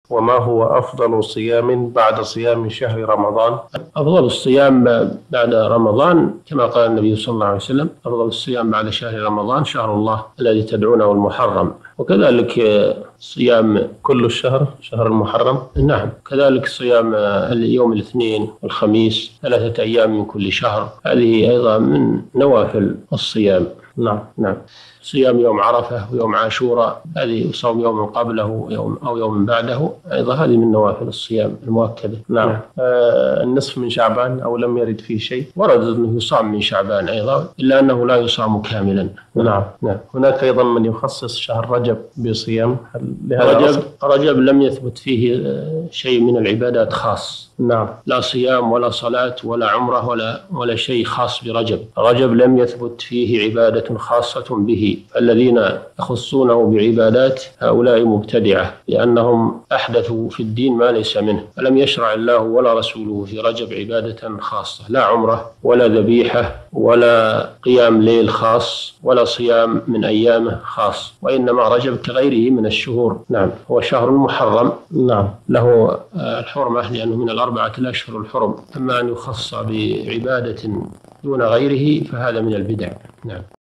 وما هو أفضل صيام بعد صيام شهر رمضان؟ أفضل الصيام بعد رمضان كما قال النبي صلى الله عليه وسلم: أفضل الصيام بعد شهر رمضان شهر الله الذي تدعونه المحرم. وكذلك صيام كل الشهر شهر المحرم. نعم، كذلك صيام اليوم الاثنين والخميس 3 أيام من كل شهر، هذه أيضا من نوافل الصيام. نعم. صيام يوم عرفة ويوم عاشوراء، هذه يصوم يوم قبله أو يوم بعده، أيضا هذه من نوافل الصيام المؤكدة. نعم. النصف من شعبان أو لم يرد فيه شيء؟ ورد أنه يصام من شعبان أيضا، إلا أنه لا يصام كاملا. نعم. هناك أيضا من يخصص شهر رجب بصيام. رجب لم يثبت فيه شيء من العبادات خاص. نعم. لا صيام ولا صلاة ولا عمرة ولا شيء خاص برجب. رجب لم يثبت فيه عبادة خاصة به. الذين يخصونه بعبادات هؤلاء مبتدعة، لأنهم أحدثوا في الدين ما ليس منه، فلم يشرع الله ولا رسوله في رجب عبادة خاصة، لا عمرة ولا ذبيحة ولا قيام ليل خاص ولا صيام من أيامه خاص، وإنما رجب كغيره من الشهور. نعم، هو شهر محرم. نعم، له الحرمة لأنه من 4 الأشهر الحرم. أما أن يخص بعبادة دون غيره فهذا من البدع. نعم.